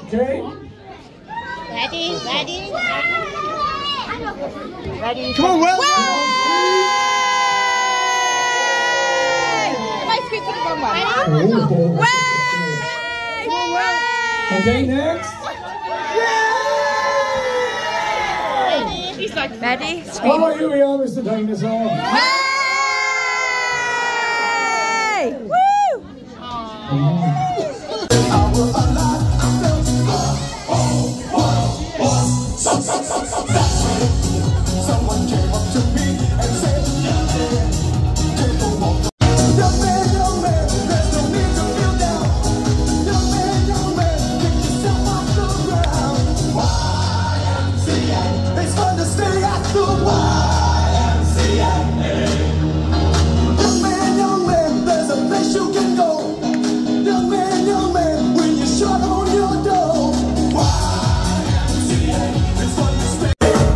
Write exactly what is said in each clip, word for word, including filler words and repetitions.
Okay. Ready? Ready? Ready? Come on, Will. Am I speaking the wrong one? Oh. Way! Okay, next. Ready? He's like, ready? Oh, here we are, Mister Dinosaur. Way! Woo! Someone came up to me and said, young man, young man, there's no need to feel down. Young man, young man, pick yourself off the ground. Y M C A, it's fun to stay at the Y M C A. Young man, young man, there's a place you can go. Young man, young man, when you're shut on your door. Y M C A, it's fun to stay.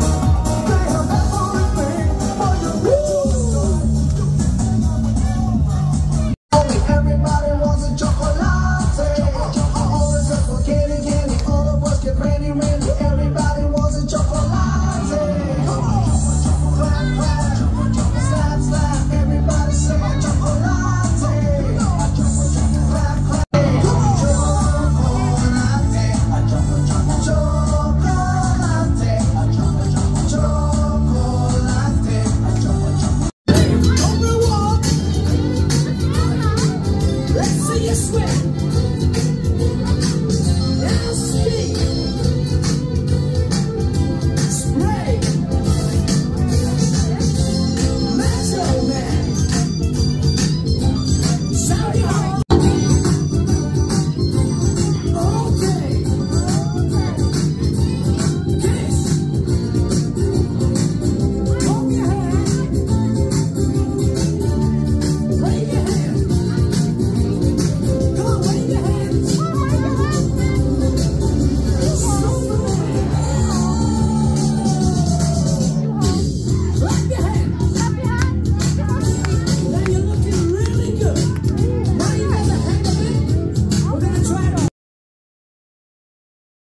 Everybody wants a chocolate. All the girls want candy, candy. All the boys get brandy, randy. Everybody wants a chocolate. Come on, clap, clap, slap, slap. Everybody say chocolate. Clap, clap. Let's see you sweat.